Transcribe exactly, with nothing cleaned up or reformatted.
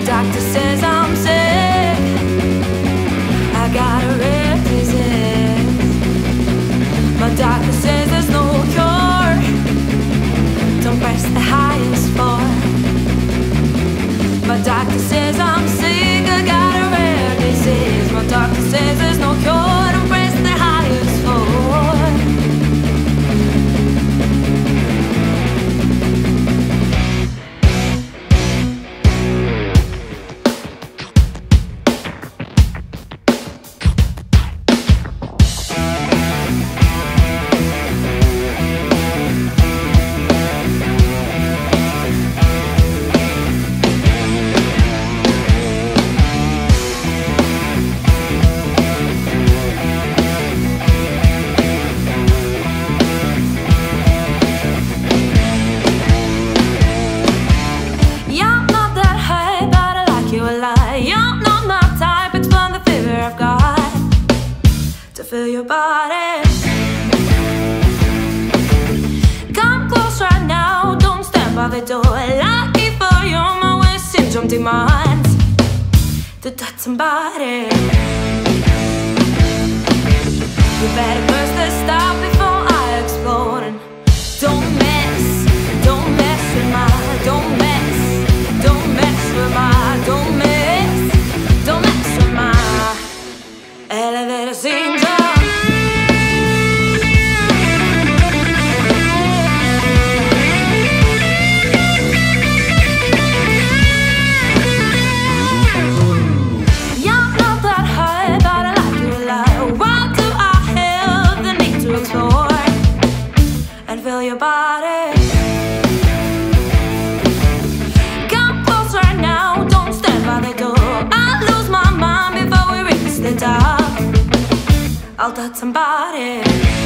doctor says I'm sick. I got a rare disease. My doctor says there's no cure. Don't press the highest floor. My doctor says I'm sick. I got a rare disease. My doctor says there's no cure. Don't press the highest floor. Feel your body. Come close right now, don't stand by the door. Lucky for you, my West syndrome demands to touch somebody. You better burst the stop before I explode. And don't mess, don't mess with my, don't mess, don't mess with my, don't mess, don't mess with my elevator syndrome. Feel your body. Come close right now, don't stand by the door. I'll lose my mind before we reach the top. I'll touch somebody.